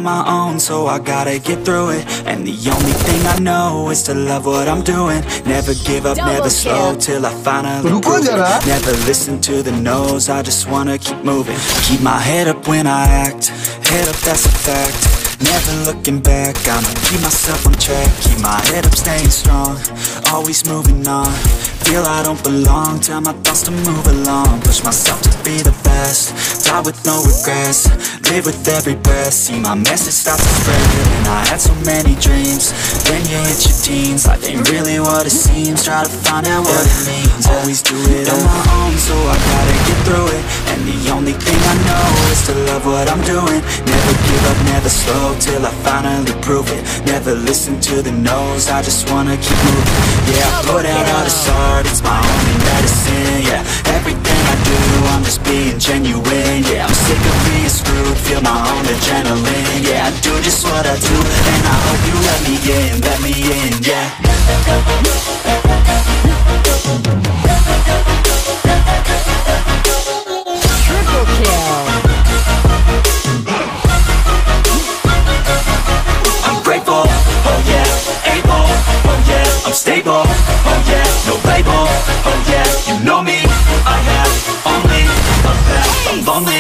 my own, so I gotta get through it. And the only thing I know is to love what I'm doing. Never give up, never slow, till I finally prove it. Never listen to the no's, I just wanna keep moving. Keep my head up when I act, head up, that's a fact. Never looking back, I'ma keep myself on track. Keep my head up, staying strong, always moving on. Feel I don't belong, tell my thoughts to move along. Push myself to be the best, die with no regrets. Live with every breath, see my message start to spread. And I had so many dreams, then you hit your teens. Life ain't really what it seems, try to find out what it means. Always do it on my own, so I gotta get through it. And the only thing I know is to love what I'm doing. Never give up, never slow, till I finally prove it. Never listen to the no's, I just wanna keep moving. Yeah, I put out all this art, it's my only medicine. Yeah, everything I do, I'm just being genuine. Yeah, I'm sick of being screwed, feel my own adrenaline. Yeah, I do just what I do, and I hope you let me in, yeah. Triple kill. I'm grateful, oh yeah, able, oh yeah, I'm stable, oh yeah, no label, oh yeah, you know me, I have only a path, I'm lonely.